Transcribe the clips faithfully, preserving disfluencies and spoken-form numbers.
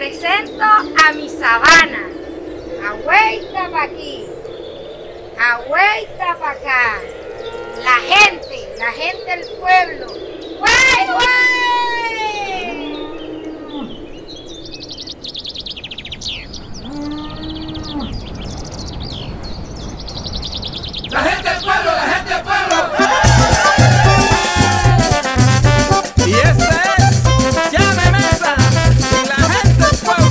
presento a mi sabana. Agüita pa' aquí, agüita pa' acá. La gente, la gente del pueblo. ¡Güey, güey! La gente del pueblo, la gente del pueblo. Y este es Llame Mesa y la gente del pueblo.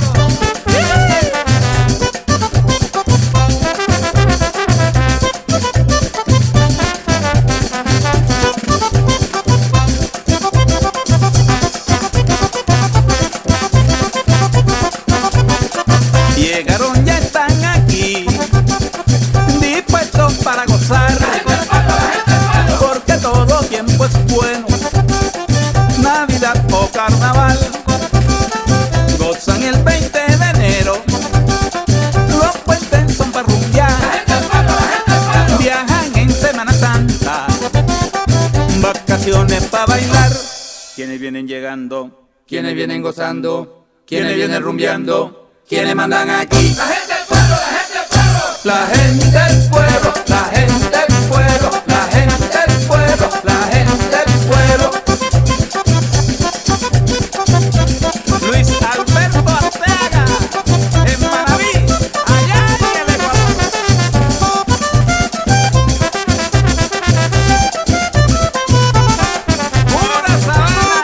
Llegaron, ya están aquí, dispuestos para gozar, porque todo tiempo es bueno, Navidad o Carnaval. Gozan el veinte de enero, los puentes son para rumbear, viajan en Semana Santa, vacaciones para bailar. Quienes vienen llegando, quienes vienen gozando, quienes vienen rumbeando, quienes mandan aquí. La gente del pueblo, la gente del pueblo. La gente del pueblo, la gente del pueblo, la gente del pueblo, la gente del pueblo. Luis Alberto Arteaga, en Manaví, allá en el Ecuador. Pura sabana.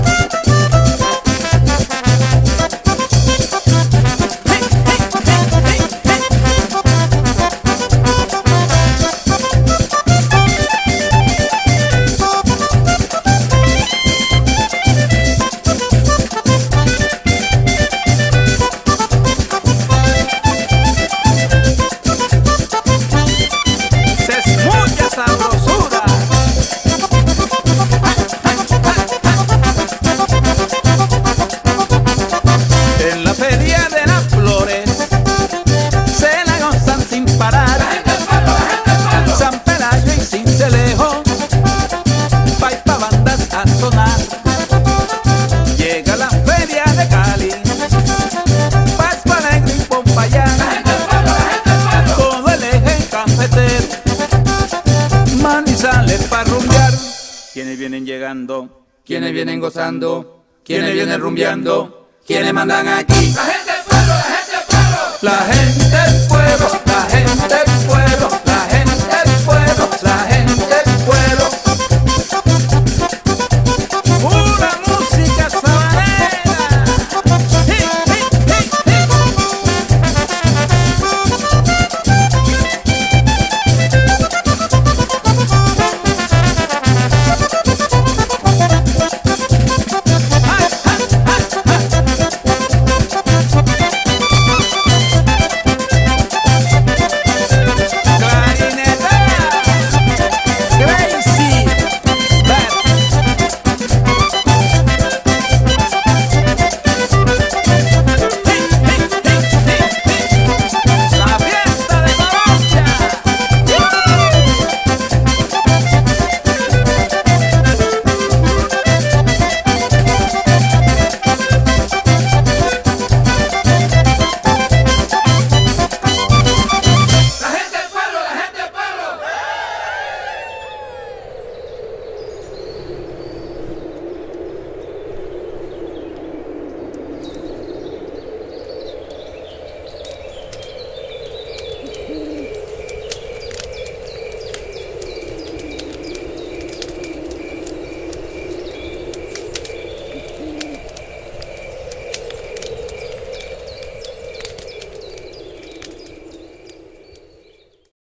Mucha sabrosura. En la feria de las flores se la gozan sin parar. San Pelayo y Cincelejo, pa' bandas a sonar. Llega la feria de Cali, Pasto Alegre y Pompayán, todo el eje cafetero, Manizales para rumbear. Quienes vienen llegando, quienes vienen gozando, quienes vienen rumbeando, quienes mandan aquí. La gente del pueblo, la gente del pueblo. La gente del pueblo, la gente del pueblo.